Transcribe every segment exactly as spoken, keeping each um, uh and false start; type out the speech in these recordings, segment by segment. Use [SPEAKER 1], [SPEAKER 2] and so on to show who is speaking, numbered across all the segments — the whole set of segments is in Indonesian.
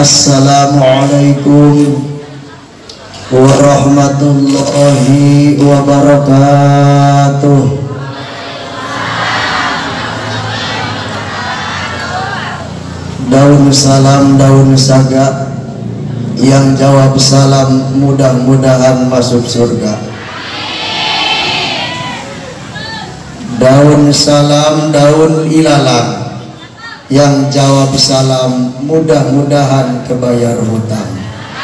[SPEAKER 1] Assalamualaikum warahmatullahi wabarakatuh. Daun salam, daun saga, yang jawab salam mudah-mudahan masuk surga. Daun salam, daun ilalang, yang jawab salam mudah-mudahan kebayar hutang.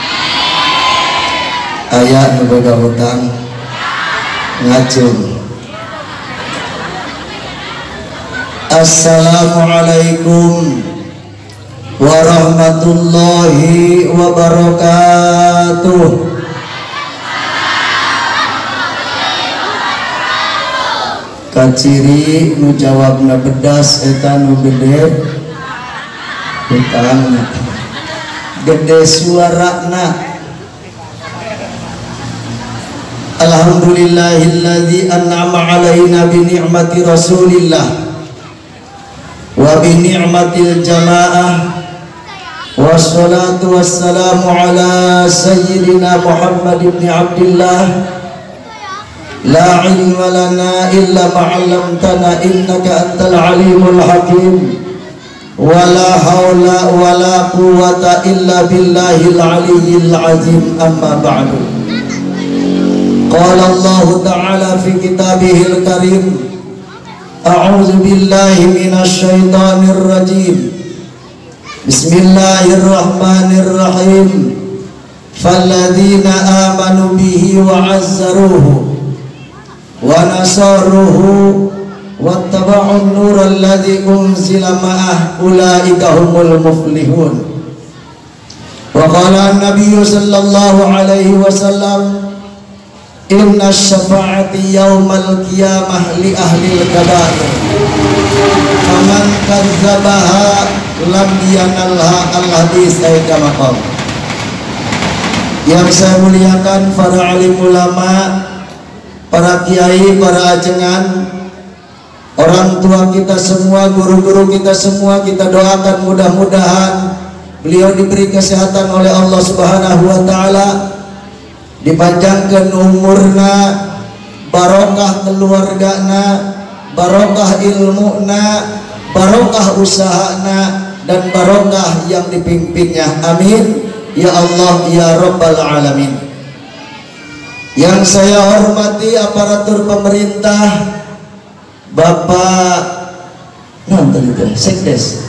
[SPEAKER 1] Ayat nuboga hutang ngacung. Assalamualaikum warahmatullahi wabarakatuh. Kaciri nu jawabna bedas eta nu gede hutang, gede suarana. Alhamdulillahilladzi an'ama alaina bi ni'mati rasulillah wa bi ni'matil jamaah. Wassalatu wassalamu ala sayyidina Muhammad ibn Abdillah. La ilma lana illa ma'allamtana innaka antal alimul hakim. Wa la hawla wa la quwwata illa billahil aliyyil azim. Amma ba'du. Qala Allah ta'ala fi kitabihil karim. A'udzu billahi minasy syaithanir rajim. Bismillahirrahmanirrahim. Falladzina amanu bihi wa 'azzaruhu wa nasaruhu wattaba'un nural ladzi unzila ma'ah ulaika humul muflihun. Wa qala an-nabiy sallallahu alaihi wasallam, inna syafa'ati yaumal qiyamah li ahlil kabair faman kadzabaha lam yanalha al-hadis ayat maqam. Yang saya muliakan para alim ulama, para kiai, para ajengan, orang tua kita semua, guru-guru kita semua, kita doakan mudah-mudahan beliau diberi kesehatan oleh Allah Subhanahu wa taala, dipanjangkan umurna, barokah keluargana, barokah ilmuna, barokah usahana, dan barokah yang dipimpinnya. Amin ya Allah ya Rabbal alamin. Yang saya hormati aparatur pemerintah, Bapak nonton itu sekdes,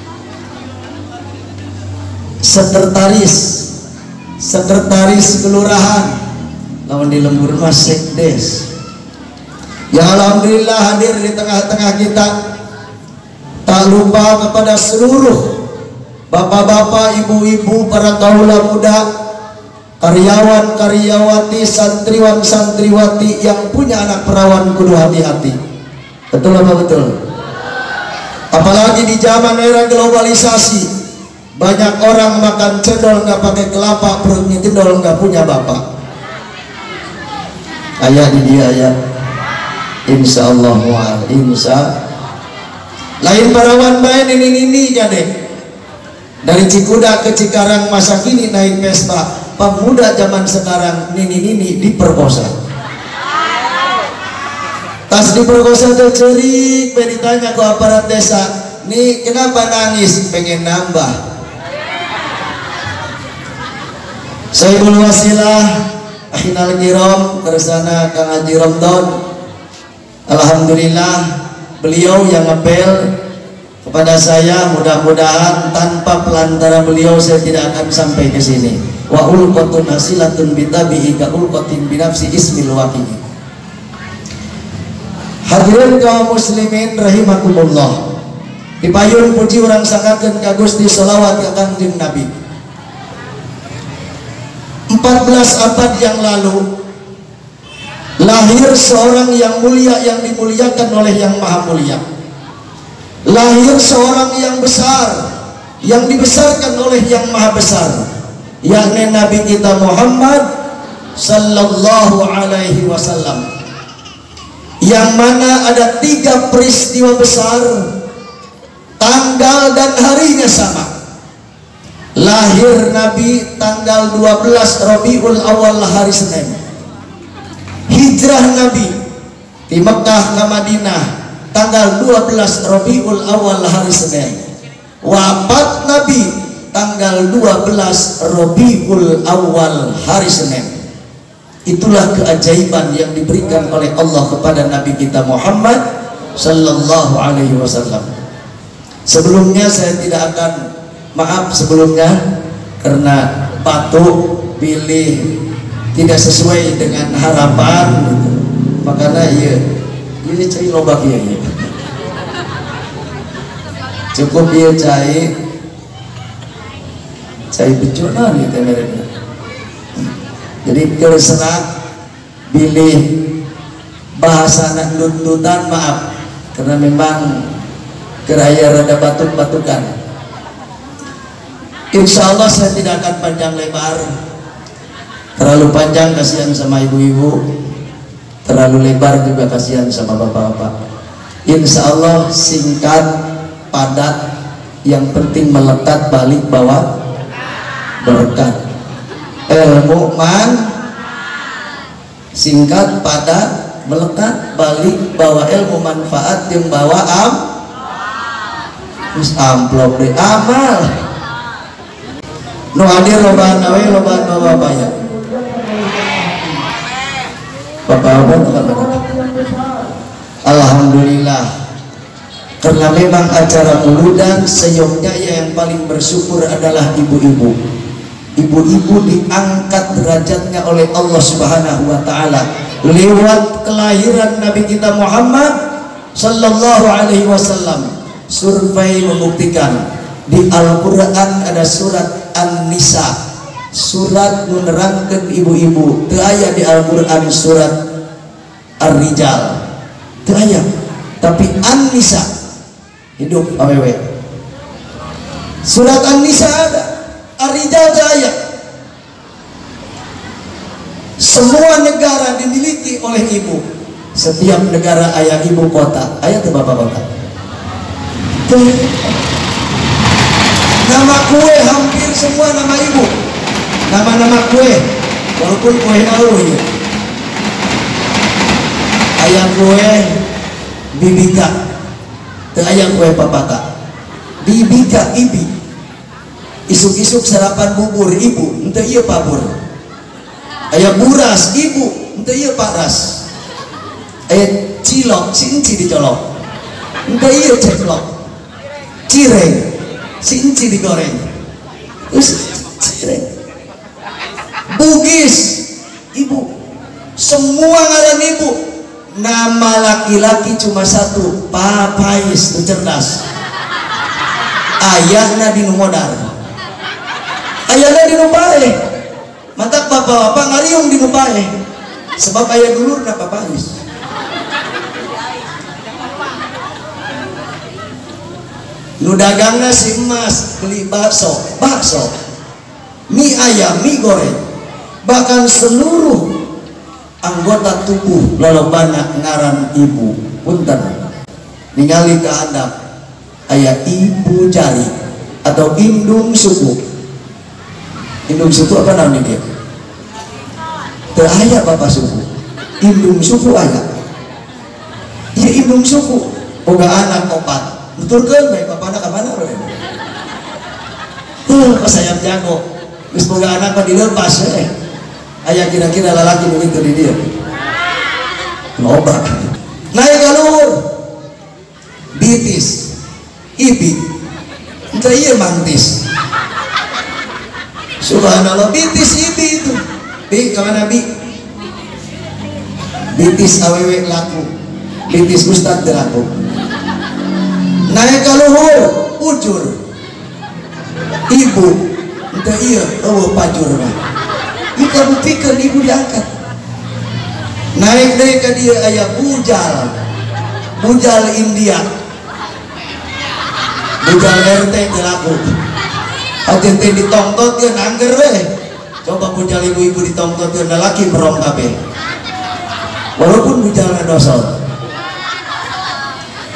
[SPEAKER 1] sekretaris sekretaris kelurahan, lawan di lembur mas sekdes, yang alhamdulillah hadir di tengah-tengah kita. Tak lupa kepada seluruh bapak-bapak, ibu-ibu, para kaula muda, karyawan-karyawati, santriwan-santriwati yang punya anak perawan, kudu hati-hati. Betul apa betul? Apalagi di zaman era globalisasi, banyak orang makan cendol nggak pakai kelapa, perutnya cendol nggak punya bapak. Ayat di dia ayat. Insya Allah wa insya. Lain perawan main ini ini jadi. Dari Cikuda ke Cikarang masa kini naik Vespa. Pemuda zaman sekarang nini-nini diperkosa. Tas diperkosa tuh cerik, ditanya ke aparat desa, nih kenapa nangis? Pengen nambah. Sayyidul Wasilah Ahinal Kiram kersana Kang Haji Romdon. Alhamdulillah beliau yang ngepel kepada saya, mudah-mudahan tanpa pelantara beliau saya tidak akan sampai ke sini. Wa ulqatun hasilatun bitabihi ka ulqatin binafsi ismil waqi. Hadirin kaum muslimin rahimakumullah. Dipayun puji urang sangakeun ka Gusti selawat ka Kangjeng Nabi. empat belas abad yang lalu lahir seorang yang mulia, yang dimuliakan oleh yang maha mulia. Lahir seorang yang besar, yang dibesarkan oleh yang maha besar, yakni Nabi kita Muhammad sallallahu alaihi wasallam, yang mana ada tiga peristiwa besar, tanggal dan harinya sama. lahir Nabi tanggal dua belas Rabiul Awal hari Senin, hijrah Nabi di Mekah ke Madinah tanggal dua belas Rabiul Awal hari Senin, wafat Nabi tanggal dua belas Rabiul Awal hari Senin. Itulah keajaiban yang diberikan oleh Allah kepada Nabi kita Muhammad sallallahu alaihi wasallam. Sebelumnya saya tidak akan, maaf sebelumnya, karena batuk pilih tidak sesuai dengan harapan gitu. Makanya iya ini cai lobak ya, ya. Cukup dia cai cai becuna nih temernya. Jadi keresna pilih bahasa anak nuntutan, maaf karena memang keraya rada batuk-batukan. Insya Allah saya tidak akan panjang lebar, terlalu panjang kasihan sama ibu-ibu, terlalu lebar juga kasihan sama bapak-bapak. Insya Allah singkat, padat, yang penting melekat balik bawah berkat. Ilmu man singkat, padat, melekat balik bawa ilmu manfaat yang bawa am terus amplop deh amal nu hadir loba nawe loba bawa bayar bapak-bapak teman-teman. Alhamdulillah, karena memang acara muludan seyogyanya yang paling bersyukur adalah ibu-ibu. Ibu-ibu diangkat derajatnya oleh Allah Subhanahu wa taala lewat kelahiran Nabi kita Muhammad sallallahu alaihi wasallam. Survei membuktikan di Al-Qur'an ada surat An-Nisa, surat menerangkan ibu-ibu. Teu aya di Al-Qur'an surat Ar-Rijal, teu aya, tapi An-Nisa hidup awewe. Surat An-Nisa ada, Ar-Rijal daya. Semua negara dimiliki oleh ibu. Setiap negara ayah ibu kota, ayah tuh bapak kota. Nama kue hampir semua nama ibu. Nama-nama kue, walaupun kue nalu ya. Ayah kue Bibika, tuh ayah kue papaka. Bibika ibi. Isuk-isuk sarapan bubur ibu, ente iya pabur. Aya buras ibu, ente iya paras. Aya cilok, si enci dicolok, ente iya ceklok. Cireng, si enci digoreng. Terus cireng. Bugis ibu, semua ngaran ibu. Nama laki-laki cuma satu, Papais, tu cerdas. Ayahna di Numodar. Ayahnya di Nupae, mantap bapak-bapak ngariung di Nupae, sebab ayah dulur na Papais. Nu dagangna si emas beli bakso, bakso, mie ayam, mie goreng, bahkan seluruh anggota tubuh lolobana ngaran ibu. Punten ningali ke handap ayah ibu jari atau indung suku. Indung suku apa namanya dia? Teu aya bapak suku. Indung suku aya. Iya indung suku. Boga anak opat. Betulkeun bae bapana ka mana we? Tuh pas sayap jago. Geus boga anak mah dilepas we. Aya kira-kira lalaki nu kitu di dieu. Loba. Naik ka luhur. Bitis. Ibi. Teu ieu mantis. Subhanallah, bitis ibi itu. Bi, kemana bi? Bitis awewe laku, bitis ustad laku. Naik ke luhur, ujur. Ibu, ente iya, oh pajur mah. Ika buktikan ibu diangkat. Naik deh ke dia ayah bujal, bujal India, bujal R T laku. Ajen teh ditongtot dia nangger weh. Coba bujal ibu-ibu ditongtot dia laki merong kabeh. Walaupun bujalna dosol.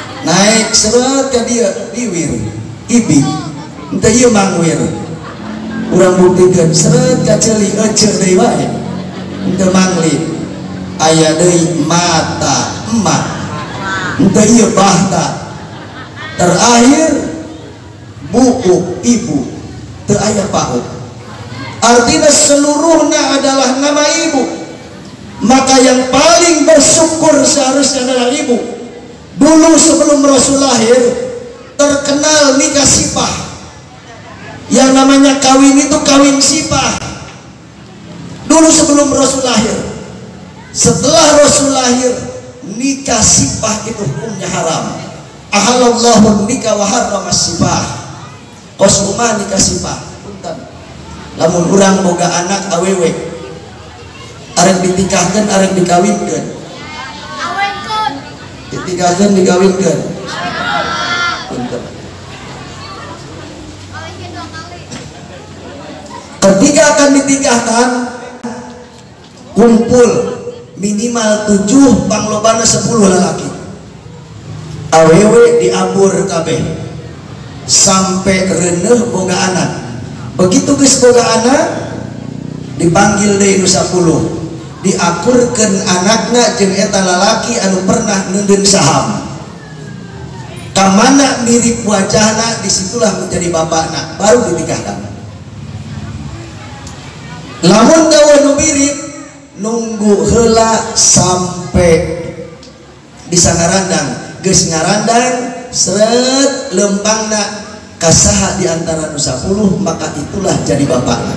[SPEAKER 1] Naik seret ke dia diwir. Ibi. Ente ieu mangwir. urang buktikan seret kaceli ece deui wae teu mangli aya deui mata emak teu ieu bahta terakhir buku ibu teu aya paut artinya seluruhnya adalah nama ibu. Maka yang paling bersyukur seharusnya adalah ibu. Dulu sebelum Rasul lahir terkenal nikah sipah. Yang namanya kawin itu kawin sipah. Dulu sebelum Rasul lahir. Setelah Rasul lahir nikah sipah itu hukumnya haram. Ahalallahu nikah wa harrama sipah. Kosuma nikah sipah. Punten. Lamun urang boga anak awewe arek ditikahkeun arek dikawinkeun. Awinkeun. Ditikahkeun dikawinkeun. Punten. Ketika akan ditikahkan kumpul minimal tujuh panglobana sepuluh lalaki. Awewe diabur kabeh sampai reuneuh boga anak. Begitu geus boga anak dipanggil deui nu sapuluh, diakurkeun anakna jeung eta lalaki anu pernah neundeun saham. Kamana mirip wajahna disitulah menjadi bapakna, baru dinikahkan. Lamun dawa nu mirip nunggu heula sampai disangarandang, geus ngarandang seret lempangna kasaha di antara nu sapuluh, maka itulah jadi bapaknya.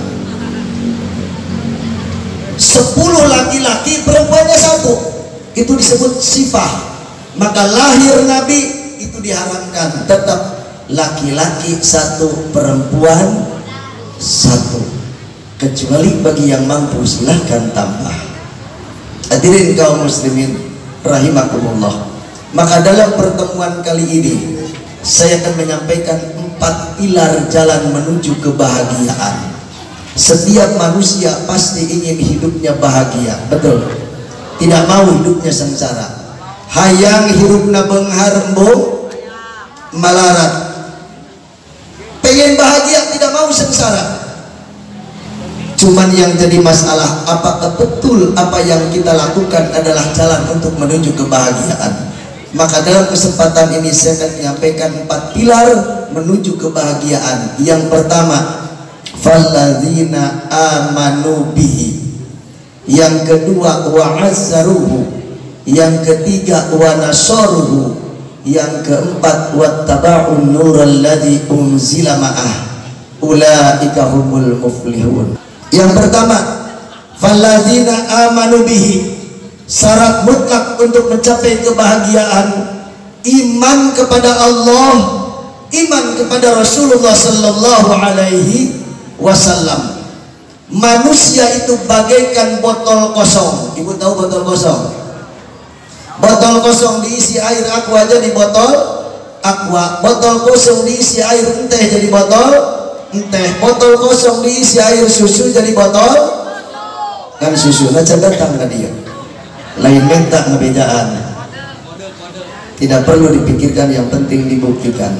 [SPEAKER 1] Sepuluh laki-laki, perempuannya satu, itu disebut sifah. Maka lahir Nabi itu diharamkan, tetap laki-laki satu, perempuan satu, kecuali bagi yang mampu silahkan tambah. Hadirin kaum muslimin rahimakumullah. Maka dalam pertemuan kali ini saya akan menyampaikan empat pilar jalan menuju kebahagiaan. Setiap manusia pasti ingin hidupnya bahagia, betul? Tidak mau hidupnya sengsara. Hayang hirupna beunghar embung malarat. Pengen bahagia, tidak mau sengsara. Cuman yang jadi masalah, apakah betul apa yang kita lakukan adalah jalan untuk menuju kebahagiaan? Maka dalam kesempatan ini saya akan menyampaikan empat pilar menuju kebahagiaan. Yang pertama, falladzina amanu bihi. Yang kedua, wa'azzaruhu. Yang ketiga, wa nasaruhu. Yang keempat, wattaba'un nural ladzi unzila ma'ah. Ulaika humul muflihun. Yang pertama, falladzina amanu bihi. Syarat mutlak untuk mencapai kebahagiaan iman kepada Allah, iman kepada Rasulullah sallallahu alaihi wasallam. Manusia itu bagaikan botol kosong. Ibu tahu botol kosong? Botol kosong diisi air aqua jadi botol aqua. Botol kosong diisi air teh jadi botol teh. Botol kosong diisi air susu jadi botol kan susu. Nah datang ke dia. Lain minta ngebedaan, tidak perlu dipikirkan, yang penting dibuktikan.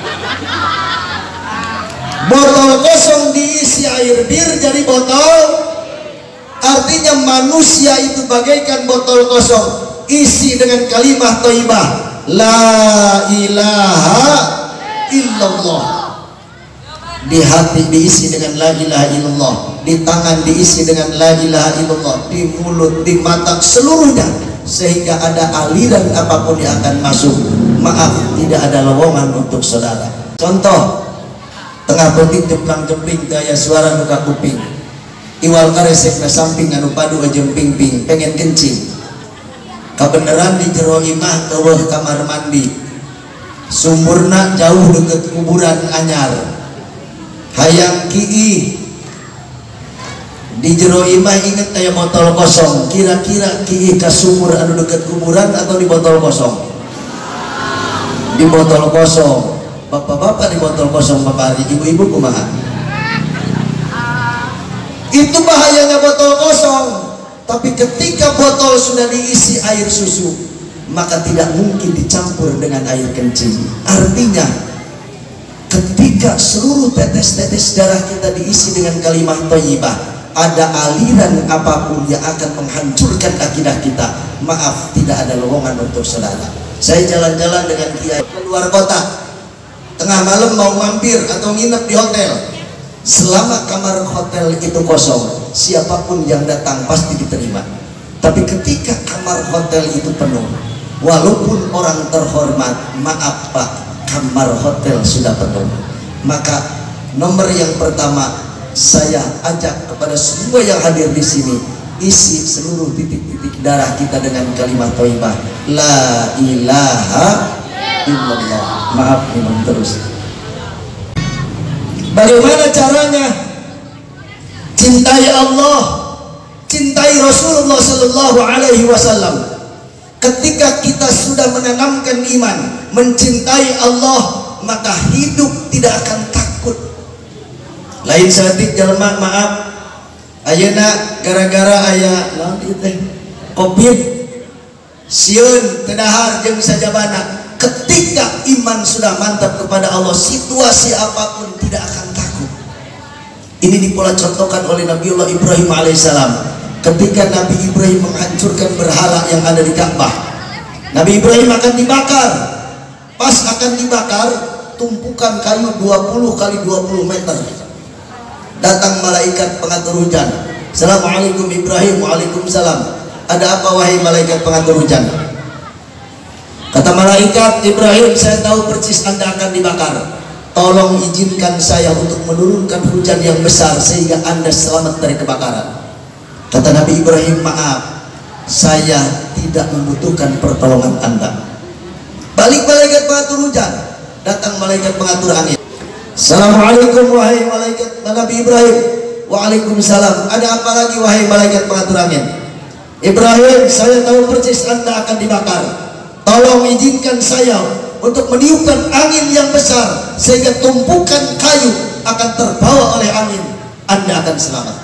[SPEAKER 1] Botol kosong diisi air bir jadi botol, artinya manusia itu bagaikan botol kosong, isi dengan kalimah thayyibah la ilaha illallah. Di hati diisi dengan la ilaha illallah, di tangan diisi dengan la ilaha illallah, di mulut, di mata, seluruhnya, sehingga ada aliran apapun yang akan masuk. Maaf, tidak ada lowongan untuk saudara. Contoh, tengah petik jemplang jemping daya suara nuka kuping, iwal karesek na samping anu padu ajem ping-ping, pengen kencing, kebenaran di jero imah keweh kamar mandi, sumurna jauh deket kuburan anyar. Hayang ki'i di jero imah inget kayak botol kosong. Kira-kira ki'i ke sumur anu deket kuburan atau di botol kosong? Di botol kosong. Bapak-bapak di botol kosong, bapak hari, ibu-ibu kumaha? Itu bahayanya botol kosong. Tapi ketika botol sudah diisi air susu, maka tidak mungkin dicampur dengan air kencing. Artinya ketika ketika seluruh tetes-tetes darah kita diisi dengan kalimat thayyibah, ada aliran apapun yang akan menghancurkan akidah kita, maaf, tidak ada lowongan untuk saudara. Saya jalan-jalan dengan kiai keluar kota, tengah malam mau mampir atau nginep di hotel. Selama kamar hotel itu kosong, siapapun yang datang pasti diterima. Tapi ketika kamar hotel itu penuh, walaupun orang terhormat, maaf Pak, kamar hotel sudah penuh, maka nomor yang pertama saya ajak kepada semua yang hadir di sini, isi seluruh titik-titik darah kita dengan kalimat thayyibah, la ilaha illallah. Maaf, memang terus. Bagaimana caranya? Cintai Allah, cintai Rasulullah Sallallahu Alaihi Wasallam. Ketika kita sudah menanamkan iman, mencintai Allah, maka hidup tidak akan takut. Lain satik jelema, maaf, ayeuna gara-gara aya naon ieu teh Covid, sieun teu dahar jeung sajabana. Ketika iman sudah mantap kepada Allah, situasi apapun tidak akan takut. Ini dipola contohkan oleh Nabiullah Ibrahim alaihissalam. Ketika Nabi Ibrahim menghancurkan berhala yang ada di Ka'bah, Nabi Ibrahim akan dibakar. Pas akan dibakar, tumpukan kayu dua puluh kali dua puluh meter. Datang malaikat pengatur hujan. Assalamualaikum Ibrahim. Waalaikumsalam. Ada apa wahai malaikat pengatur hujan? Kata malaikat, Ibrahim, saya tahu persis Anda akan dibakar. Tolong izinkan saya untuk menurunkan hujan yang besar sehingga Anda selamat dari kebakaran. Kata Nabi Ibrahim, maaf, saya tidak membutuhkan pertolongan Anda. Balik malaikat pengatur hujan, datang malaikat pengatur angin. Assalamualaikum wahai malaikat Nabi Ibrahim. Waalaikumsalam. Ada apa lagi wahai malaikat pengatur angin? Ibrahim, saya tahu persis Anda akan dibakar. Tolong izinkan saya untuk meniupkan angin yang besar sehingga tumpukan kayu akan terbawa oleh angin. Anda akan selamat.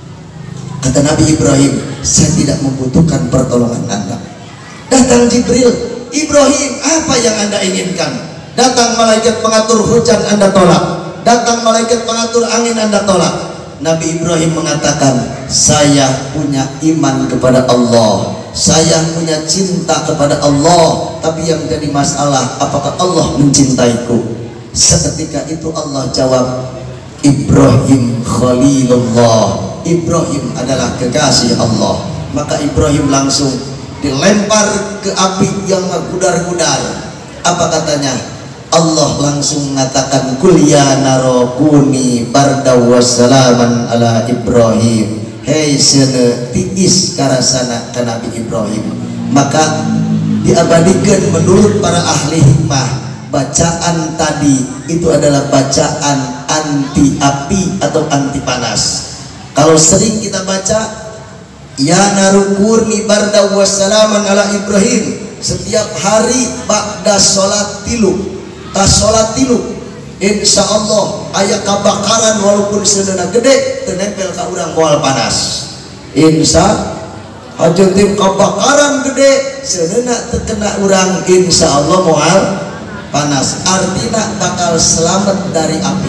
[SPEAKER 1] Kata Nabi Ibrahim, saya tidak membutuhkan pertolongan Anda. Datang Jibril, Ibrahim, apa yang Anda inginkan? Datang malaikat pengatur hujan, Anda tolak. Datang malaikat pengatur angin, Anda tolak. Nabi Ibrahim mengatakan, saya punya iman kepada Allah, saya punya cinta kepada Allah, tapi yang jadi masalah, apakah Allah mencintaiku? Seketika itu Allah jawab, Ibrahim Khalilullah, Ibrahim adalah kekasih Allah. Maka Ibrahim langsung dilempar ke api yang gudar-gudar. Apa katanya? Allah langsung mengatakan, kul ya naro kuni barda wassalaman ala Ibrahim. Hei sene tiis karasana ke Nabi Ibrahim. Maka diabadikan menurut para ahli hikmah, bacaan tadi itu adalah bacaan anti api atau anti panas. Kalau sering kita baca ya narukurni barda wassalaman ala Ibrahim setiap hari ba'da sholat tilu, tas sholat tilu, insya Allah ayat kebakaran walaupun sedana gede tenempel ke urang moal panas. Insya hajat tim kebakaran gede sedana terkena urang, insya Allah moal panas, artinya bakal selamat dari api.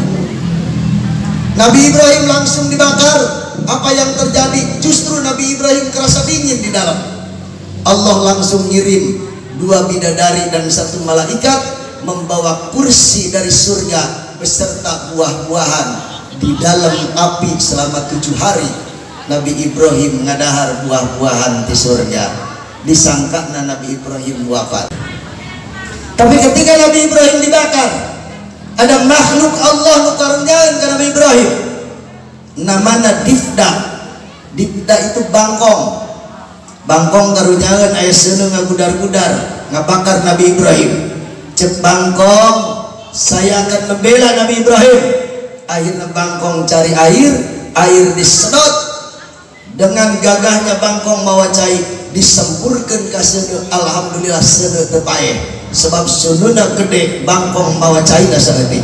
[SPEAKER 1] Nabi Ibrahim langsung dibakar. Apa yang terjadi? Justru Nabi Ibrahim kerasa dingin di dalam. Allah langsung ngirim dua bidadari dan satu malaikat membawa kursi dari surga beserta buah-buahan di dalam api selama tujuh hari. Nabi Ibrahim ngadahar buah-buahan di surga. Disangka Nabi Ibrahim wafat. Tapi ketika Nabi Ibrahim dibakar, ada makhluk Allah nukarunyain ke Nabi Ibrahim. Namanya Difda. Difda itu bangkong. Bangkong karunyain aya seuneu ngagudar-gudar ngabakar Nabi Ibrahim. Cek bangkong, saya akan membela Nabi Ibrahim. Akhirnya bangkong cari air, air disedot. Dengan gagahnya bangkong mawa cai disempurkan ke seuneu. Alhamdulillah seuneu teu paeh. Sebab seuneuna gede bangkong mawa cai da saeutik.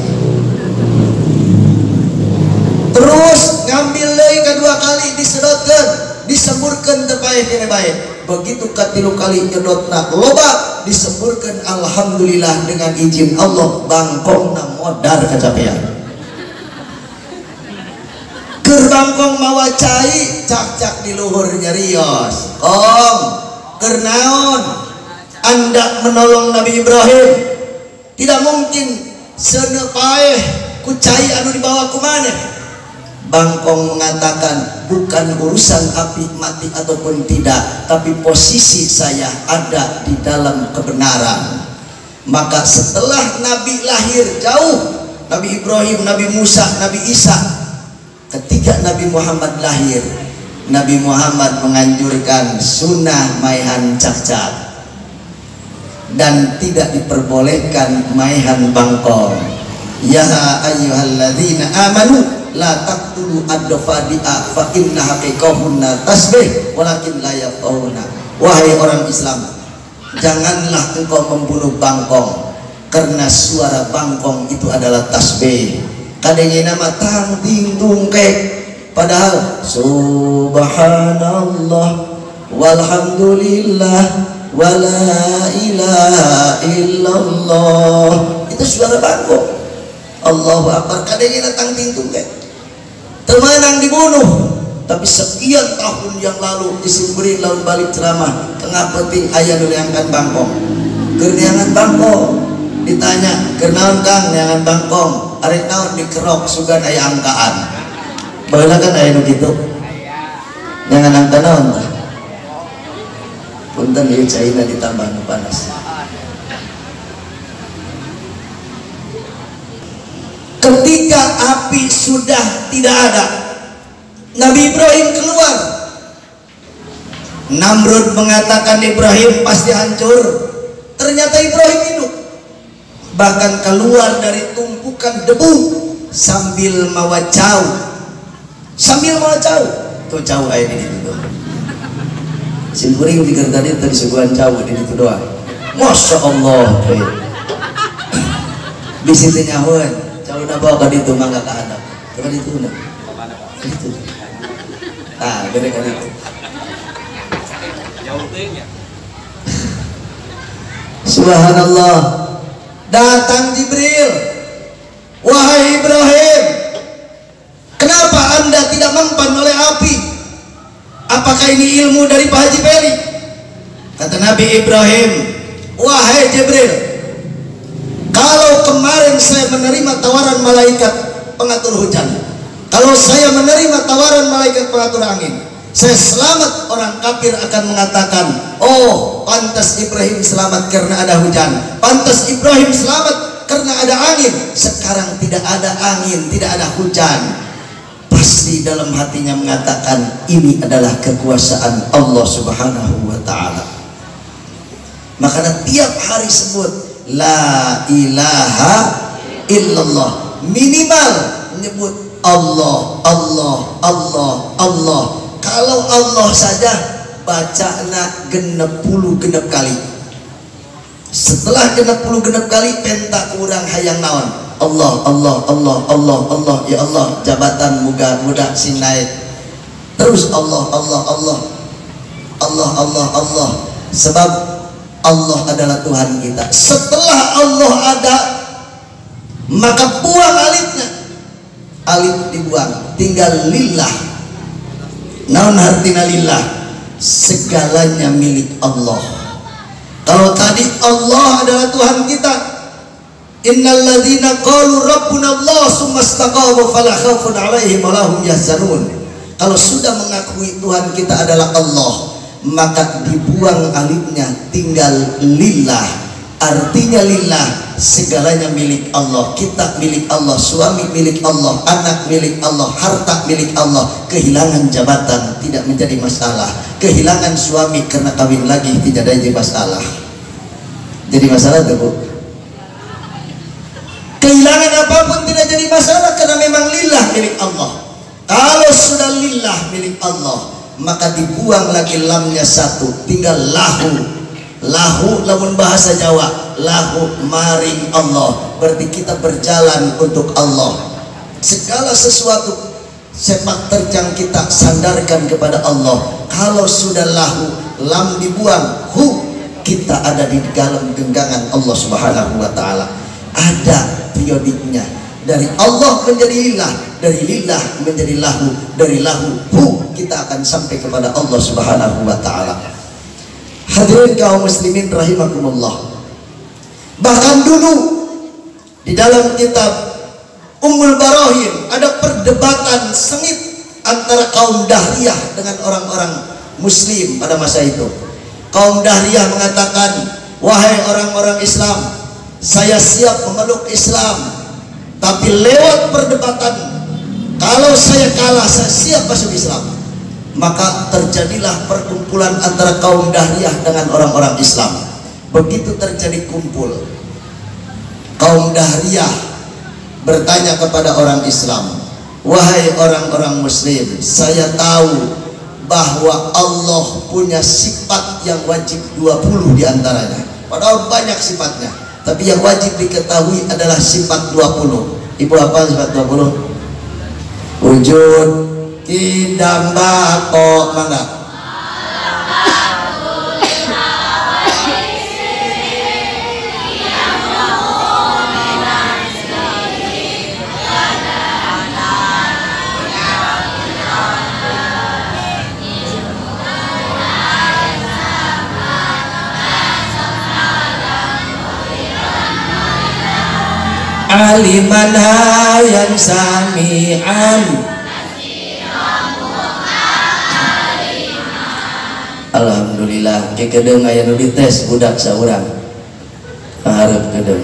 [SPEAKER 1] Terus ngambil deui kedua kali disedotkeun, disemburkeun teu paeh kene bae. Begitu katilu kali nyedotna loba disemburkeun, alhamdulillah dengan izin Allah bangkongna modar kacapean. wacai cak-cak di luhur nyarios kong kernaon anda menolong Nabi Ibrahim tidak mungkin senepaeh kucai anu dibawa ku maneh. Bangkong mengatakan bukan urusan api mati ataupun tidak, tapi posisi saya ada di dalam kebenaran. Maka setelah Nabi lahir jauh, Nabi Ibrahim, Nabi Musa, Nabi Isa, ketika Nabi Muhammad lahir, Nabi Muhammad menganjurkan sunnah maihan cak-cak dan tidak diperbolehkan maihan bangkong. Ya ayyuhalladzina amanu la taqtulu ad-dafadi'a fa inna haqiqahunna tasbih walakin la yaqawna. Wahai orang Islam, janganlah engkau membunuh bangkong karena suara bangkong itu adalah tasbih. Kadangnya nama tang ting tung kek, padahal subhanallah walhamdulillah wala ilaha illallah itu suara bangkong. Allahu Akbar kadangnya tang ting tung kek. Temanang dibunuh, tapi sekian tahun yang lalu disimberi lawan balik ceramah tengah penting ayah nuliangkan bangkong kerniangan bangkong ditanya kernaon kang neangan bangkong arek naon dikerok sugan ayah angkaan baheula kan aya nu kitu neangan angka naon tah punten ieu caina ditambah nu panas. Ketika api sudah tidak ada, Nabi Ibrahim keluar. Namrud mengatakan Ibrahim pasti hancur. Ternyata Ibrahim hidup. Bahkan keluar dari tumpukan debu sambil mawacau. Sambil mawacau. Tuh jauh aja di situ. Simpuring tiga tadi tadi seguan jauh di situ doang. Masya Allah. Bisa nyahuan. Jauh na bawa ka dito mangga kaadap. Coba dito na. Dito. Ah, bere ka dito. Jauh teuing ya. Subhanallah. Datang Jibril. Wahai Ibrahim, kenapa Anda tidak mempan oleh api? Apakah ini ilmu dari Pak Haji Peri? Kata Nabi Ibrahim, wahai Jibril, kalau kemarin saya menerima tawaran malaikat pengatur hujan, kalau saya menerima tawaran malaikat pengatur angin, saya selamat, orang kafir akan mengatakan, oh pantas Ibrahim selamat karena ada hujan, pantas Ibrahim selamat karena ada angin. Sekarang tidak ada angin, tidak ada hujan, pasti dalam hatinya mengatakan ini adalah kekuasaan Allah Subhanahu wa ta'ala. Makanya tiap hari sebut la ilaha illallah, minimal menyebut Allah, Allah, Allah, Allah. Kalau Allah saja baca na genep puluh genep kali. Setelah genep puluh genep kali penta kurang hayang naon Allah, Allah, Allah, Allah, Allah, ya Allah, jabatan muga muda sinai terus Allah, Allah, Allah, Allah, Allah, Allah. Sebab Allah adalah Tuhan kita. Setelah Allah ada, maka buang alifnya. Alif dibuang, tinggal lillah. Naon artina lillah? Segalanya milik Allah. Kalau tadi Allah adalah Tuhan kita, innal ladzina qalu rabbuna Allah tsumma istaqamu fala khaufun 'alaihim wa lahum yahzanun. Kalau sudah mengakui Tuhan kita adalah Allah, maka dibuang alifnya, tinggal lillah. Artinya lillah, segalanya milik Allah. Kita milik Allah, suami milik Allah, anak milik Allah, harta milik Allah. Kehilangan jabatan tidak menjadi masalah, kehilangan suami karena kawin lagi tidak ada jadi masalah. Jadi masalah tuh Bu, kehilangan apapun tidak jadi masalah karena memang lillah milik Allah. Kalau sudah lillah milik Allah, maka dibuang lagi lamnya satu, tinggal lahu. Lahu lamun bahasa Jawa, lahu maring Allah, berarti kita berjalan untuk Allah. Segala sesuatu sepak terjang kita sandarkan kepada Allah. Kalau sudah lahu, lam dibuang, hu, kita ada di dalam genggaman Allah Subhanahu wa ta'ala. Ada periodiknya. Dari Allah menjadi lillah, dari lillah menjadi lahu, dari lahu hu, kita akan sampai kepada Allah Subhanahu wa taala. Hadirin kaum muslimin rahimakumullah. Bahkan dulu di dalam kitab Ummul Barahin ada perdebatan sengit antara kaum Dahriyah dengan orang-orang muslim pada masa itu. Kaum Dahriyah mengatakan, wahai orang-orang Islam, saya siap memeluk Islam, tapi lewat perdebatan, kalau saya kalah saya siap masuk Islam. Maka terjadilah perkumpulan antara kaum Dahriyah dengan orang-orang Islam. Begitu terjadi kumpul, kaum Dahriyah bertanya kepada orang Islam, wahai orang-orang muslim, saya tahu bahwa Allah punya sifat yang wajib dua puluh diantaranya, padahal banyak sifatnya, tapi yang wajib diketahui adalah sifat dua puluh. Ibu, apa sifat dua puluh? Wujud, kidam, bako, mangga. Aliman hayan sami'an, alhamdulillah ke kedeng aya nu dites budak saurang hareup kedeng.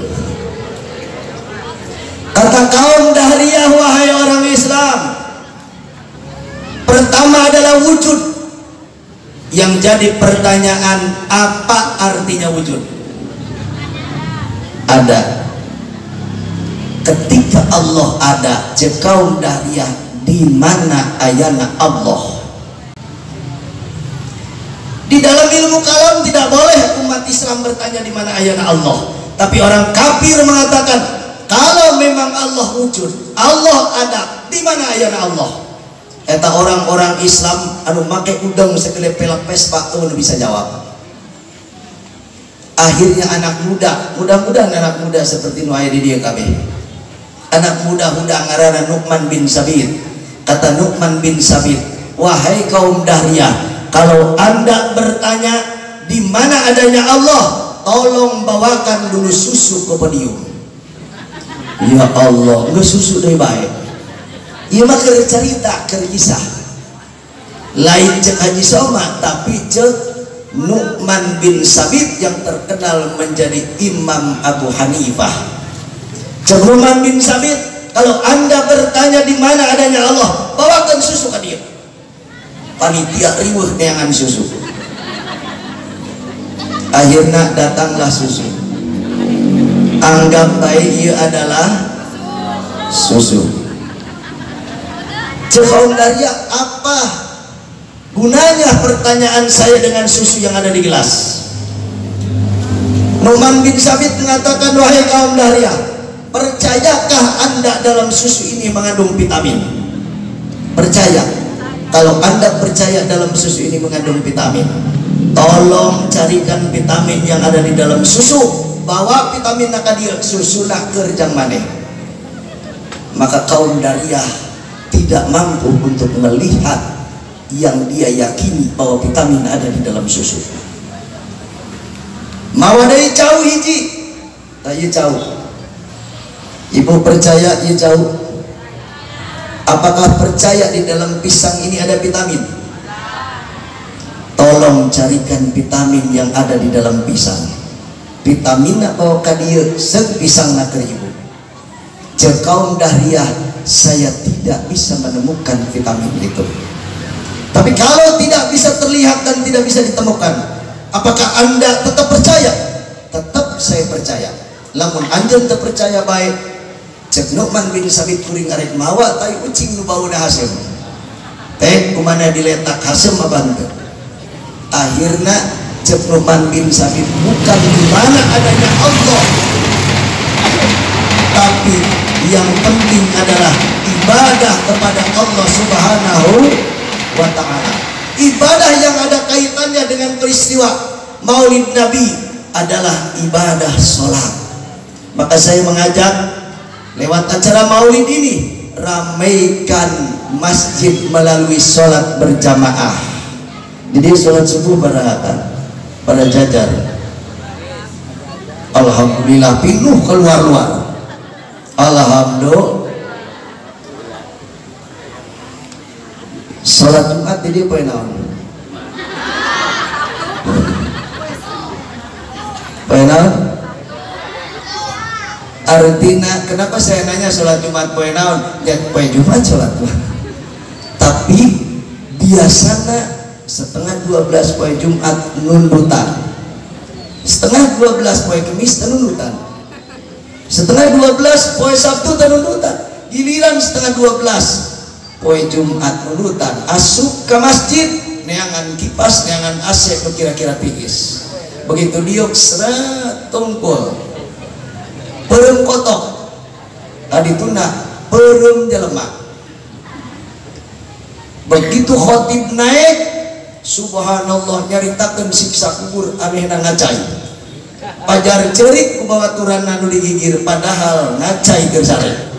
[SPEAKER 1] Kata kaum Dahriyah, wahai orang Islam, pertama adalah wujud. Yang jadi pertanyaan, apa artinya wujud? Ada. Ketika Allah ada, cek kaum Dahriyah, di mana ayana Allah? Di dalam ilmu kalam tidak boleh umat Islam bertanya di mana ayana Allah. Tapi orang kafir mengatakan, kalau memang Allah wujud, Allah ada, di mana ayana Allah? Eta orang-orang Islam anu make udang sekele pelak pespa tuh bisa jawab. Akhirnya anak muda, mudah-mudahan anak muda seperti nu aya di dieu kabeh. Anak muda-muda ngaranna Nu'man bin Sabit. Kata Nu'man bin Sabit, wahai kaum Dahriyah, kalau anda bertanya di mana adanya Allah, tolong bawakan dulu susu ke podium. Ya Allah, nggak susu deh baik. Iya mah keur cerita, keur kisah. Lain cek Haji Soma, tapi cek Nu'man bin Sabit yang terkenal menjadi Imam Abu Hanifah. Cek Nu'man bin Sabit, kalau anda bertanya di mana adanya Allah, bawakan susu ke dia. Panitia riweuh neangan susu. Akhirnya datanglah susu. Anggap baik ia adalah susu. Cek kaum Dahriyah, apa gunanya pertanyaan saya dengan susu yang ada di gelas? Nu'man bin Sabit mengatakan, wahai kaum Dahriyah, percayakah anda dalam susu ini mengandung vitamin? Percaya. Kalau anda percaya dalam susu ini mengandung vitamin, tolong carikan vitamin yang ada di dalam susu. Bawa vitamin nakadir susu nak kerjang maneh. Maka kaum Dahriyah tidak mampu untuk melihat yang dia yakini bahwa vitamin ada di dalam susu. Mawadai jauh hiji, tanya jauh. Ibu percaya ia jauh? Apakah percaya di dalam pisang ini ada vitamin? Tolong carikan vitamin yang ada di dalam pisang. Vitamin apa kadir seg pisang nak ibu. Cek kaum Dahriyah, saya tidak bisa menemukan vitamin itu. Tapi kalau tidak bisa terlihat dan tidak bisa ditemukan, apakah anda tetap percaya? Tetap saya percaya. Lamun anjeun teu percaya baik, cek Nu'man bin Sabit kuring arek mawa tai ucing nu bauna hasil. Teh kumana diletak hasil mabantu. Akhirna cek Nu'man bin Sabit, bukan di mana adanya Allah, tapi yang penting adalah ibadah kepada Allah Subhanahu wa ta'ala. Ibadah yang ada kaitannya dengan peristiwa Maulid Nabi adalah ibadah sholat. Maka saya mengajak Lewat acara maulid ini, ramaikan masjid melalui sholat berjamaah. Jadi sholat subuh pada pada jajar. Alhamdulillah penuh keluar luar. Alhamdulillah. Sholat Jumat jadi apa yang Poenaun? Artinya kenapa saya nanya sholat Jumat poenaun? Ya poe Jumat sholat Jumat. Tapi biasanya setengah dua belas poe Jumat nundutan, setengah dua belas poe Kamis nundutan, setengah dua belas poe Sabtu nundutan, giliran setengah dua belas poe Jumat nundutan asup ke masjid neangan kipas neangan A C kira-kira tigis. Begitu diuk seret tungkul perem kotok tadi tuna perem jelema. Begitu khotib naik, subhanallah nyaritakeun siksa kubur aneh ngacai. Pajar cerik ku babaturan anu digigir padahal ngacai keur sare.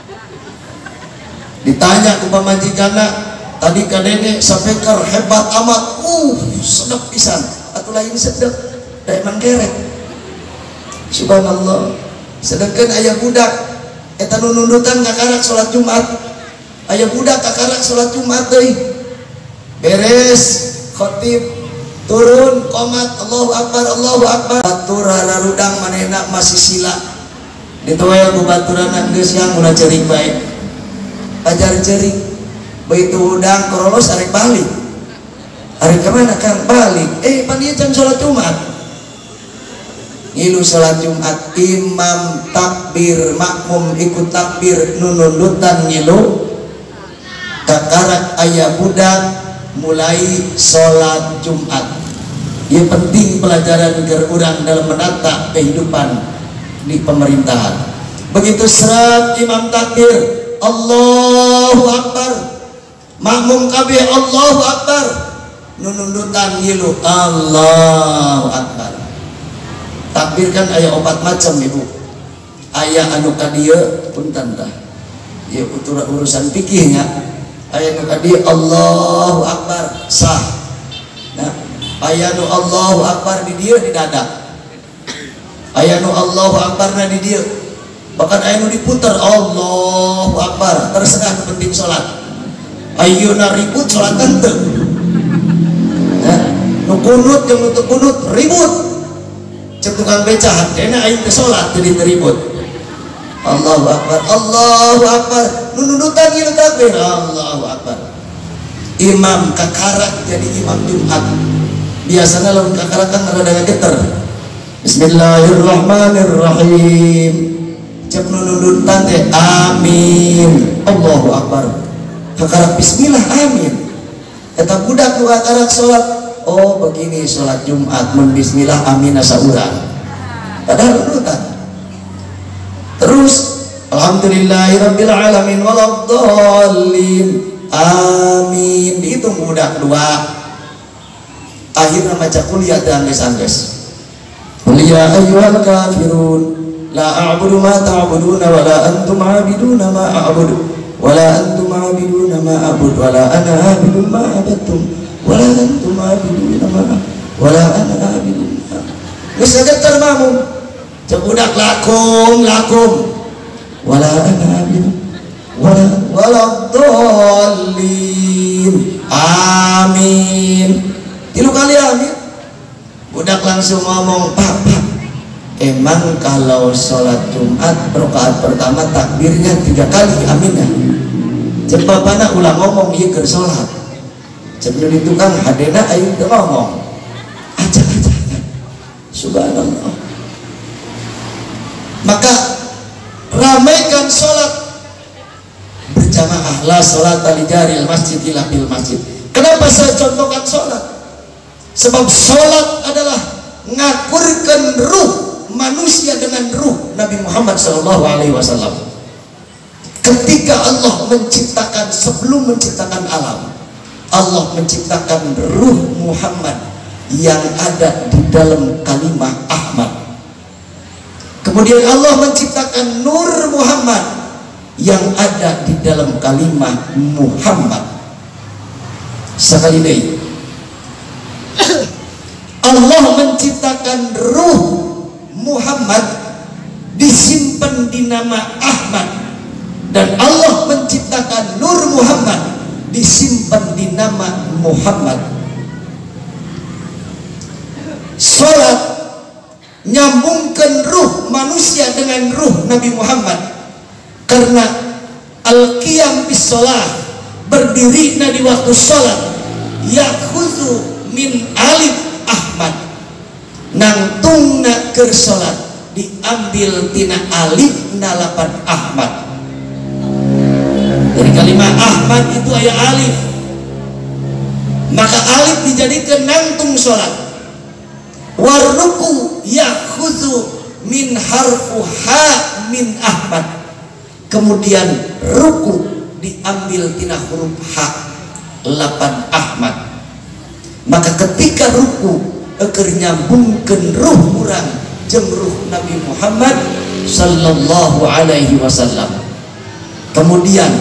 [SPEAKER 1] Ditanya ku pamajikanna, tadi kadenge sapekar hebat amat, uh sedep pisan. Atuh lain sedep, da emang gerek. Subhanallah. Sedangkan ayah budak eta nu nundutan kakarak salat Jumat. Ayah budak kakarak salat Jumat deui. Beres khotib turun qomat Allahu Akbar Allahu Akbar. Batur rarudang manehna masih sila. Ditoel ku baturanna geus yang ulah ceurik bae. Ajar ceurik. Begitu udang korolos arek balik. Arek ka mana Kang? Balik. Eh pan ieu can salat Jumat. Ngilu salat Jumat imam takbir makmum ikut takbir nunundutan ngilu kakarak ayah budak mulai salat Jumat. Ia penting pelajaran agar orang dalam menata kehidupan di pemerintahan. Begitu serat imam takbir Allahu Akbar, makmum kabeh Allahu Akbar, nunundutan ngilu Allahu Akbar. Takbir kan ayah obat macam ibu. Ayah anu kadieu punten tah. Ieu urusan fikihnya. Ayah anu kadieu Allahu Akbar sah. Nah, ayah anu Allahu Akbar di dieu di dada. Ayah anu Allahu Akbar na di dieu. Bahkan ayah anu diputer Allahu Akbar terserah penting salat. Ayeuna ribut salat teu. Nah, nu kunut jeung nu teu kunut ribut. Cek tukang beca hadena aing teh salat jadi teribut. Allahu Akbar Allahu Akbar nunudutan ieu takbir Allahu Akbar. Imam kakarak jadi imam Jumat. Biasana lamun kakarak kan rada geter. Bismillahirrahmanirrahim. Cek nunudutan teh amin Allahu Akbar. Kakarak bismillah amin. Eta budak nu kakarak salat. Oh begini sholat Jumat mun bismillah amin asaurang padahal urutan. Terus alhamdulillahirabbil alamin waladdallin amin dihitung budak dua. Akhirnya maca kuliah dan angges-angges kuliah ayyuhal kafirun la a'budu ma ta'buduna wa la antum 'abiduna ma a'budu wa la antum 'abiduna ma a'budu wa la ana 'abidu ma abadtum wala antum abiduna ma wala ana abiduna. Geus geter mamum cek budak lakum lakum wala ana abidu wala wala dhallin amin. Tilu kali amin. Budak langsung ngomong, "Pak, Pak, emang kalau sholat Jumat rakaat pertama takbirnya tiga kali aminnya?" Cek bapana ulah ngomong ieu keur sholat. Sebelum itu kan hadena aing teu ngomong. Aja aja. Subhanallah. Maka ramaikan sholat berjamaah. La sholata li jaril masjid illa bil masjid. Kenapa saya contohkan sholat? Sebab sholat adalah ngakurkan ruh manusia dengan ruh Nabi Muhammad shallallahu alaihi wasallam. Ketika Allah menciptakan sebelum menciptakan alam, Allah menciptakan ruh Muhammad yang ada di dalam kalimah Ahmad. Kemudian Allah menciptakan Nur Muhammad yang ada di dalam kalimat Muhammad. Sekali lagi, Allah menciptakan Ruh Muhammad disimpan di nama Ahmad, dan Allah menciptakan Nur Muhammad disimpan di nama Muhammad. Salat nyambungkan ruh manusia dengan ruh Nabi Muhammad, karena al-qiyam bis shalah, berdiri di waktu salat, yakhuzu min alif Ahmad, nangtungna keur salat diambil tina alif nalapan Ahmad. Dari kalimat Ahmad itu aya alif, maka alif dijadikan nangtung salat. Waruku yakhuzu min harfu ha min Ahmad, kemudian ruku diambil tina huruf ha lapan Ahmad. Maka ketika ruku eker nyambungkeun ruh urang jeung ruh Nabi Muhammad sallallahu alaihi wasallam. Kemudian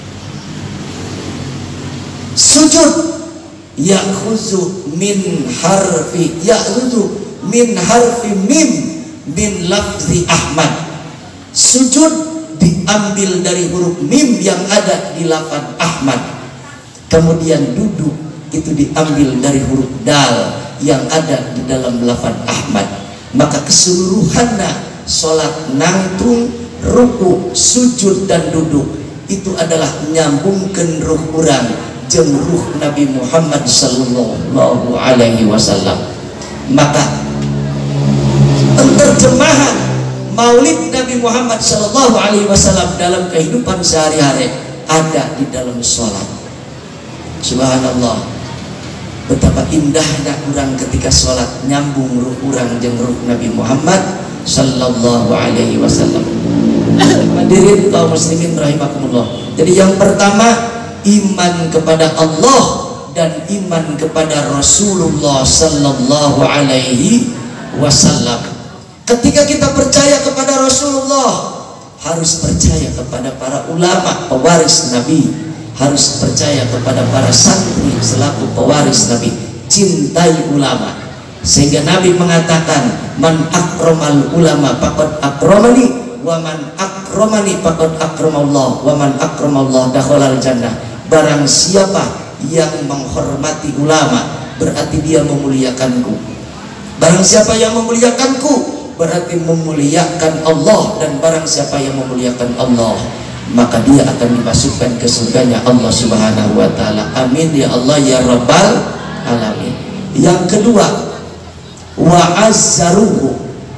[SPEAKER 1] sujud yakhuzu min harfi yakhuzu min harfi mim min lafzi Ahmad. Sujud diambil dari huruf mim yang ada di lafaz Ahmad. Kemudian duduk itu diambil dari huruf dal yang ada di dalam lafaz Ahmad. Maka keseluruhannya salat nangtung, ruku, sujud dan duduk itu adalah nyambungkeun ruh urang jeung ruh Nabi Muhammad sallallahu alaihi wasallam. Maka penterjemahan Maulid Nabi Muhammad sallallahu alaihi wasallam dalam kehidupan sehari-hari ada di dalam salat. Subhanallah, betapa indahnya orang ketika salat nyambung ruh urang jeung ruh Nabi Muhammad sallallahu alaihi wasallam. Hadirin kaum muslimin rahimakumullah. Jadi yang pertama, iman kepada Allah dan iman kepada Rasulullah sallallahu alaihi wasallam. Ketika kita percaya kepada Rasulullah, harus percaya kepada para ulama pewaris Nabi, harus percaya kepada para santri selaku pewaris Nabi, cintai ulama. Sehingga Nabi mengatakan, man akramal ulama faqad akramani, wa man akramani faqad akramallah, wa man akramallah dakhalal jannah. Barang siapa yang menghormati ulama, berarti dia memuliakanku. Barang siapa yang memuliakanku, berarti memuliakan Allah. Dan barang siapa yang memuliakan Allah, maka dia akan dimasukkan ke surganya Allah subhanahu wa ta'ala. Amin ya Allah ya Rabbal alamin. Yang kedua, wa'azzaruhu,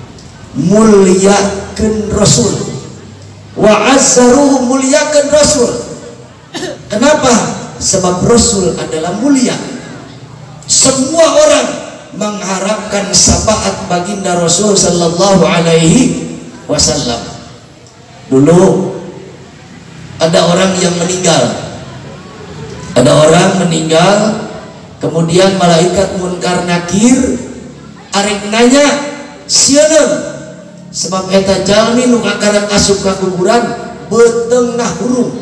[SPEAKER 1] muliakan Rasul. Wa'azzaruhu, muliakan Rasul. Kenapa? Sebab Rasul adalah mulia. Semua orang mengharapkan syafaat baginda Rasul sallallahu alaihi wasallam. Dulu ada orang yang meninggal. Ada orang meninggal, kemudian malaikat munkar nakir arek nanya sieun, sebab eta jalmi nu kakarek asup ka kuburan beuteung nah hurung.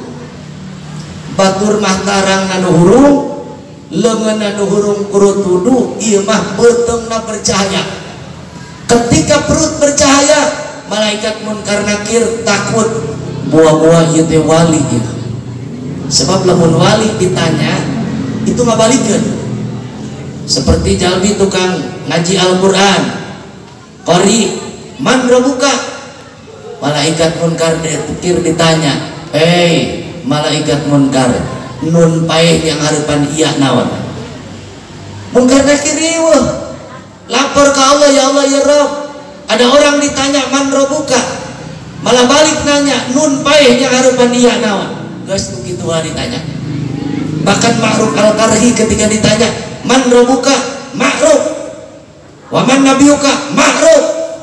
[SPEAKER 1] Batur mah tarang nanu hurung, leungeun nanu hurung perut tudu, ieu mah beuteungna bercahaya. Ketika perut bercahaya, malaikat munkar nakir takut, buah-buah ieu teh wali ieu. Sebab lamun wali ditanya, itu ngabalikeun. Seperti jalmi tukang ngaji Al-Qur'an, qori man rabbuka, malaikat munkar nakir ditanya, "Hei malaikat munkar, nun paeh yang harapan iya naon?" Munkar nakir riweuh, lapor ke Allah, ya Allah ya Rabb. Ada orang ditanya man rabbuka, malah balik nanya nun paeh yang harapan iya naon. Geus kitu wae ditanya. Bahkan Ma'ruf Al-Qarhi ketika ditanya man rabbuka, Ma'ruf, wa man nabiyuka, Ma'ruf,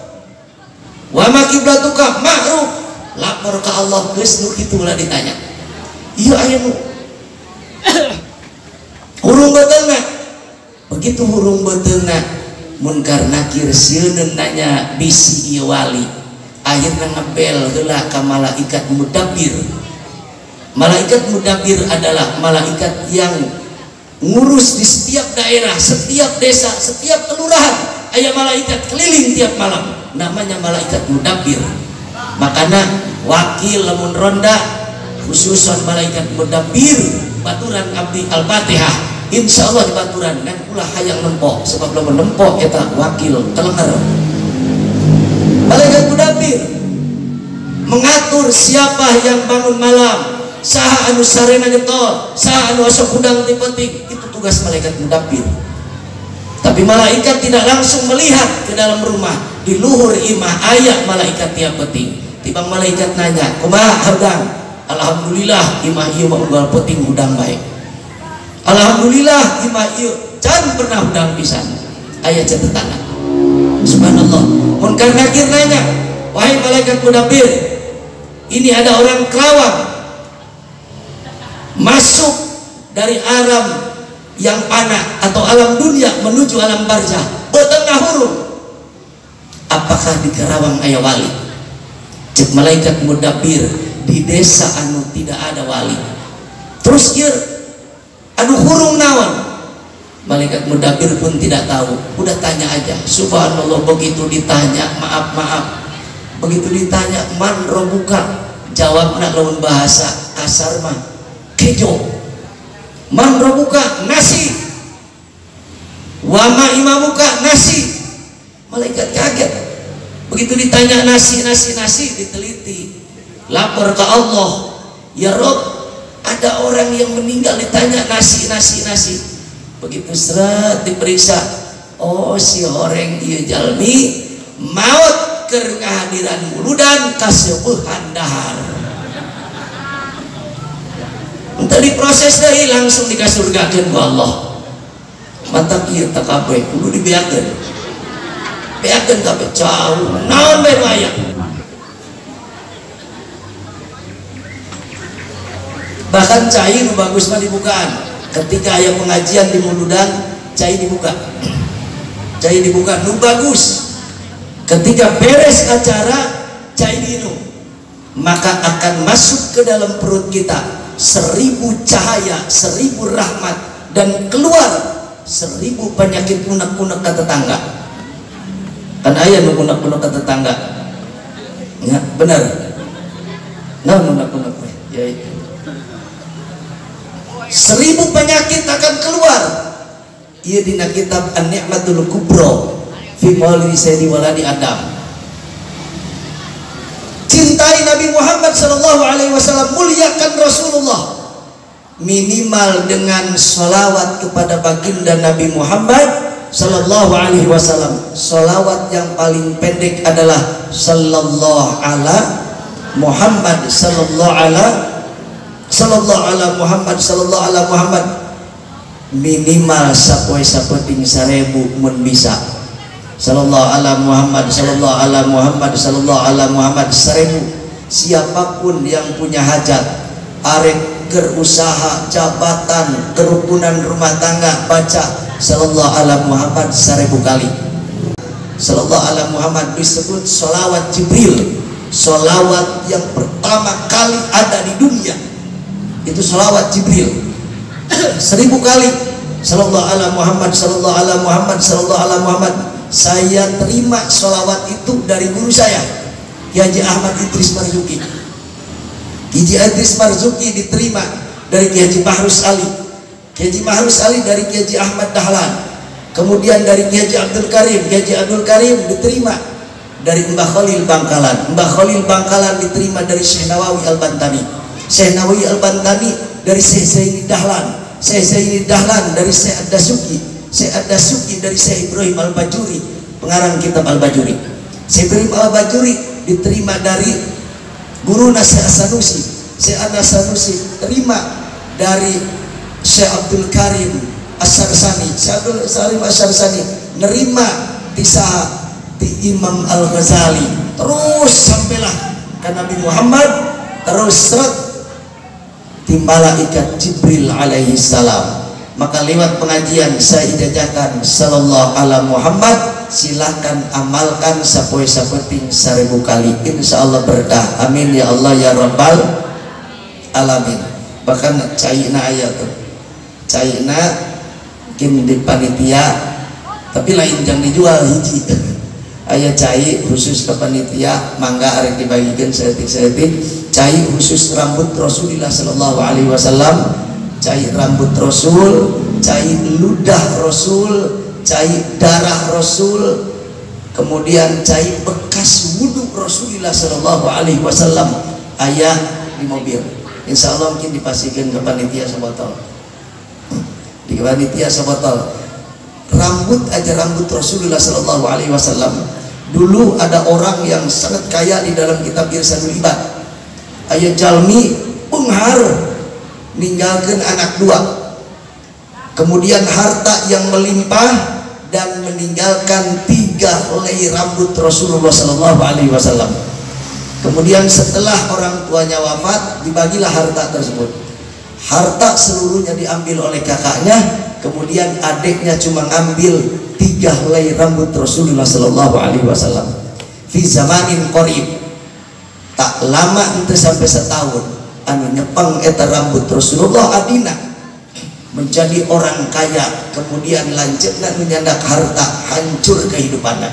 [SPEAKER 1] wa ma kiblatuka, Ma'ruf. Lapor ke Allah, geus kitu wae ditanya. Iya ayam hurung beteungna. Begitu hurung beteungna, munkar nakir sieun nanya bisi ieu wali,
[SPEAKER 2] akhirnya ngebel heula ka malaikat mudabbir. Malaikat mudabbir adalah malaikat yang ngurus di setiap daerah, setiap desa, setiap kelurahan. Aya malaikat keliling tiap malam, namanya malaikat mudabbir. Makanya wakil lamun ronda khususon malaikat mudabbir baturan abdi al-fatihah insyaallah di baturan dan pula hayang nempok sebab lamun nempok kita wakil telengar. Malaikat mudabbir mengatur siapa yang bangun malam, saha anu sarena getol, saha anu asok udang ti peting, itu tugas malaikat mudabbir. Tapi malaikat tidak langsung melihat ke dalam rumah, di luhur imah ayat malaikat tiap peting. Tibang malaikat nanya, kumaha hudang? Alhamdulillah imah ieu mah unggal peting hudang baik. Alhamdulillah imah ieu can pernah hudang pisan. Aya catatan. Subhanallah. Mun kan nakir nanya, wahai malaikat mudabbir, ini ada orang Kerawang masuk dari alam yang panah atau alam dunia menuju alam barzah, betengah huruf. Apakah di Kerawang aya wali? Cek malaikat mudabbir, di desa anu tidak ada wali. Terus ieu anu hurung naon? Malaikat mudabbir pun tidak tahu. Udah tanya aja. Subhanallah, begitu ditanya, maaf maaf. Begitu ditanya, man robuka, jawabna lawan bahasa kasar mah kejo. Man robuka nasi, wama imamuka nasi. Malaikat kaget. Begitu ditanya nasi nasi nasi, diteliti, lapor ke Allah, ya Rob, ada orang yang meninggal ditanya nasi nasi nasi. Begitu seret diperiksa, oh si horeng ieu jalmi maut keur ngahadiran muludan kaseueuhan dahar. Entah diproses deh langsung dikasurgakeun ku Allah. Mantap ieu tak kabeh kudu dibiarkeun. Biarkeun kabeh jauh. Naon bae aya. Bahkan cai nu bagus mah dibukaan. Ketika aya pengajian di muludan, cai dibuka. Cai dibuka nu bagus. Ketika beres acara, cai diinum. Maka akan masuk ke dalam perut kita seribu cahaya, seribu rahmat, dan keluar seribu penyakit unek-unek ke tetangga. Kan ayah nu unek-unek ke tetangga, ya benar. Nah unek-unek ya itu. Seribu penyakit akan keluar. Ia dina kitab An-Ni'matul Kubro fi Maulidi Sayyidi Waladi Adam. Cintai Nabi Muhammad sallallahu alaihi wasallam, muliakan Rasulullah minimal dengan sholawat kepada baginda Nabi Muhammad sallallahu alaihi wasallam. Sholawat yang paling pendek adalah sallallahu ala Muhammad sallallahu ala sallallahu ala Muhammad sallallahu ala Muhammad, minimal sapoe sapeting sarebu mun bisa. Sallallahu ala Muhammad sallallahu ala Muhammad sallallahu ala Muhammad seribu. Siapapun yang punya hajat, arek kerusaha, jabatan, kerukunan rumah tangga, baca sallallahu ala Muhammad seribu kali. Sallallahu ala Muhammad disebut sholawat Jibril, sholawat yang pertama kali ada di dunia. Itu sholawat Jibril seribu kali. Sallallahu ala Muhammad sallallahu ala Muhammad sallallahu ala Muhammad. Saya terima sholawat itu dari guru saya, Ki Haji Ahmad Idris Marzuki. Ki Haji Idris Marzuki diterima dari Ki Haji Bahrus Ali, Ki Haji Bahrus Ali dari Ki Haji Ahmad Dahlan, kemudian dari Ki Haji Abdul Karim. Ki Haji Abdul Karim diterima dari Mbah Khalil Bangkalan. Mbah Khalil Bangkalan diterima dari Syekh Nawawi Al-Bantani. Syekh Nawawi Al-Bantani dari Syekh Zaini Dahlan. Syekh Zaini Dahlan dari Syekh Ad-Dasuki. Syekh Ad-Dasuki dari Syekh Ibrahim Al-Bajuri, pengarang kitab Al-Bajuri. Syekh Ibrahim Al-Bajuri diterima dari guru Syekh As-Sanusi. Syekh As-Sanusi terima dari Syekh Abdul Karim As-Sarsani. Syekh Abdul Karim As-Sarsani nerima tisaha di Imam Al-Ghazali. Terus sampailah ke Nabi Muhammad, terus seret di malaikat Jibril alaihi salam. maka lewat pengajian saya ijazahkan sallallahu ala Muhammad, silahkan amalkan sapoe sapeting seribu kali, insya Allah berkah. Amin ya Allah ya Rabbal alamin. Bahkan cairna ayat tuh, cairna mungkin di panitia, tapi lain jangan dijual hiji. Ayat cair khusus ke panitia, mangga arek dibagikan seetik-seetik. Cair khusus rambut Rasulullah sallallahu alaihi wasallam, cair rambut Rasul, cair ludah Rasul, cair darah Rasul, kemudian cair bekas wudhu Rasulullah sallallahu alaihi wasallam ayah di mobil. Insya Allah mungkin dipastikan ke panitia sebotol, di panitia sebotol. Rambut aja rambut Rasulullah sallallahu alaihi wasallam. Dulu ada orang yang sangat kaya di dalam kitab Irsyadul Ibad. Ayah jalmi penghar ninggalkan anak dua, kemudian harta yang melimpah, dan meninggalkan tiga helai rambut Rasulullah sallallahu alaihi wasallam. Kemudian setelah orang tuanya wafat, dibagilah harta tersebut. Harta seluruhnya diambil oleh kakaknya, kemudian adiknya cuma ngambil tiga helai rambut Rasulullah sallallahu alaihi wasallam. Fi zamanin qarib, tak lama itu sampai setahun, anu nyepeng eta rambut Rasulullah adina menjadi orang kaya, kemudian lanjutna menyandak harta, hancur kehidupannya.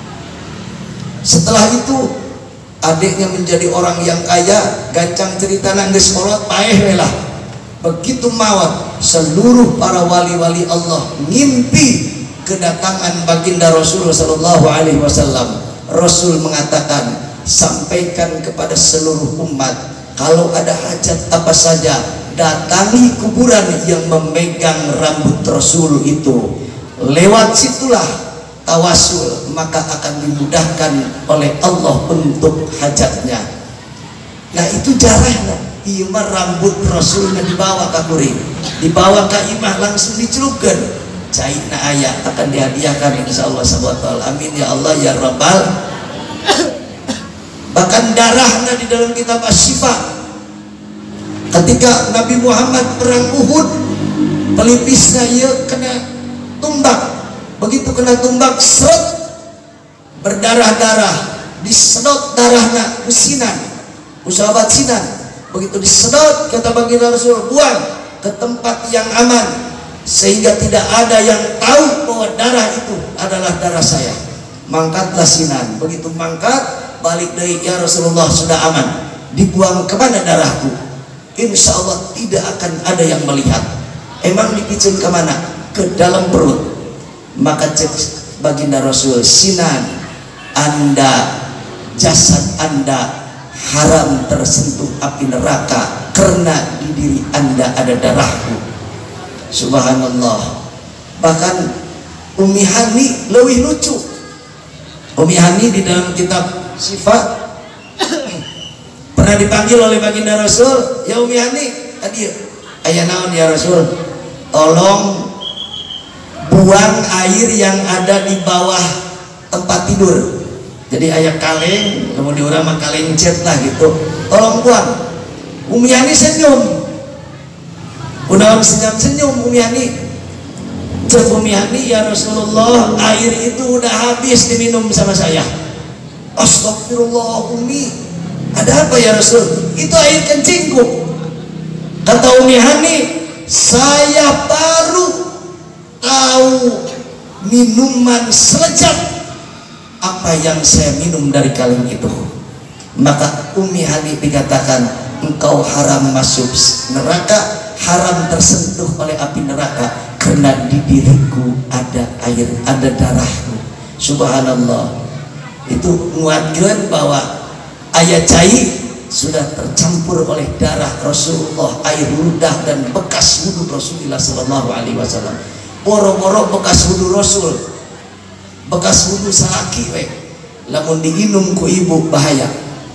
[SPEAKER 2] Setelah itu adiknya menjadi orang yang kaya, gancang cerita nangis kolot paeh lah. Begitu mawat, seluruh para wali-wali Allah ngimpi kedatangan baginda Rasulullah sallallahu alaihi wasallam. Rasul mengatakan, sampaikan kepada seluruh umat, kalau ada hajat apa saja, datangi kuburan yang memegang rambut Rasul itu. Lewat situlah tawasul, maka akan dimudahkan oleh Allah untuk hajatnya. Nah itu jarahnya. Imah rambut Rasulnya dibawa ke kuring, dibawa ke imah langsung dicelupkan. Cairna ayat akan dihadiahkan insya Allah sabotol. Amin ya Allah ya Rabbal. Bahkan darahnya di dalam kitab Asy-Syifa, ketika Nabi Muhammad perang Uhud, pelipisnya ia kena tumbak. Begitu kena tumbak, seret, berdarah-darah, disedot darahnya ke sinan, usahabat sinan. Begitu disedot, kata baginda Rasul, buang ke tempat yang aman, sehingga tidak ada yang tahu bahwa darah itu adalah darah saya. Mangkatlah sinan. Begitu mangkat, balik dari ya Rasulullah sudah aman. Dibuang kemana darahku? Insya Allah tidak akan ada yang melihat. Emang dipicun kemana? Ke dalam perut. Maka cek baginda Rasul, sinan, anda, jasad anda haram tersentuh api neraka karena di diri anda ada darahku. Subhanallah. Bahkan Umi Hani lebih lucu. Umi Hani di dalam kitab Sifat pernah dipanggil oleh baginda Rasul, ya Umi Hani, tadi ayah naon ya Rasul, tolong buang air yang ada di bawah tempat tidur. Jadi ayah kaleng, kemudian orang mah kaleng cet lah gitu, tolong buang. Umi Hani senyum, udah senyum-senyum Umi Hani. Cek Umi Hani, ya Rasulullah, air itu udah habis diminum sama saya. Astagfirullah Umi, ada apa ya Rasul? Itu air kencingku. Kata Umi Hani, saya baru tahu minuman selejat apa yang saya minum dari kaleng itu. Maka Umi Hani dikatakan, engkau haram masuk neraka, haram tersentuh oleh api neraka, karena di diriku ada air, ada darahku. Subhanallah. Itu menguatkan bahwa ayat cair sudah tercampur oleh darah Rasulullah, air ludah dan bekas wudhu Rasulullah sallallahu alaihi wasallam. Boro-boro bekas wudhu Rasul, bekas wudhu salaki we, lamun diinum ku ibu bahaya.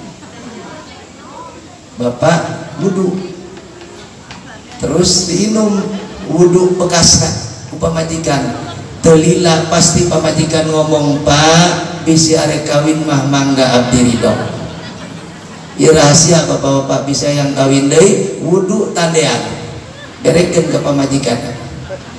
[SPEAKER 2] Bapak wudhu terus diinum wudhu bekasna ku pamajikan, telila pasti pamajikan ngomong, Pak bisi arek kawin mah mangga abdi ridho. Ieu rahasia bapak-bapak, bisa yang kawin deui wudhu tandean berekeun ke pamajikan.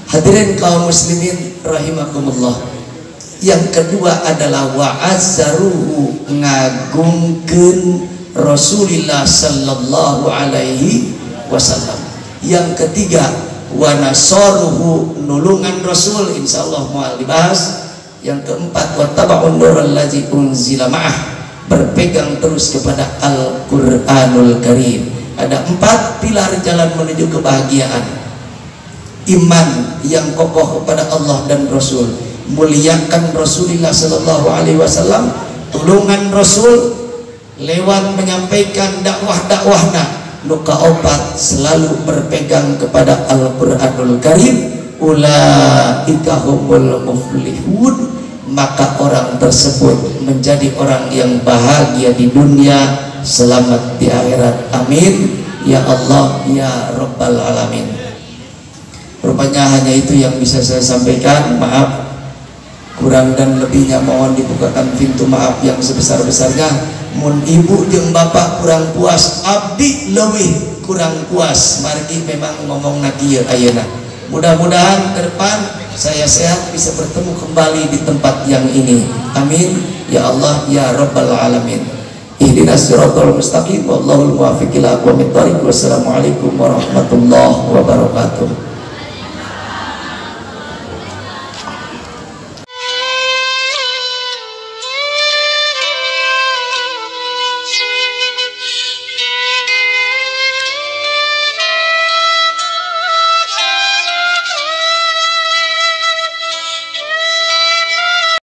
[SPEAKER 2] Hadirin kaum muslimin rahimakumullah. Yang kedua adalah wa'azzaruhu, ngagungkeun Rasulullah sallallahu alaihi wasallam. Yang ketiga wa nasaruhu, nulungan Rasul, insyaallah mau dibahas. Yang keempat wa taba'un nurul ladzi unzila ma'ah, berpegang terus kepada Al-Qur'anul Karim. Ada empat pilar jalan menuju kebahagiaan. Iman yang kokoh kepada Allah dan Rasul, muliakan Rasulullah sallallahu alaihi wasallam, tulungan Rasul lewat menyampaikan dakwah-dakwahna. Nuka opat selalu berpegang kepada Al-Qur'anul Karim. Ulaika humul muflihun, maka orang tersebut menjadi orang yang bahagia di dunia, selamat di akhirat. Amin ya Allah ya Rabbal Alamin. Rupanya hanya itu yang bisa saya sampaikan. Maaf kurang dan lebihnya mohon dibukakan pintu maaf yang sebesar-besarnya. Mun ibu jeung bapak kurang puas, abdi leuwih kurang puas. Margi memang ngomong nakieu ayeuna. Mudah-mudahan ke depan saya sehat bisa bertemu kembali di tempat yang ini. Amin ya Allah ya Rabbal Alamin. Ihdinas siratal mustaqim wallahul muwaffiq ila aqwamit thoriq. Wassalamualaikum warahmatullahi wabarakatuh.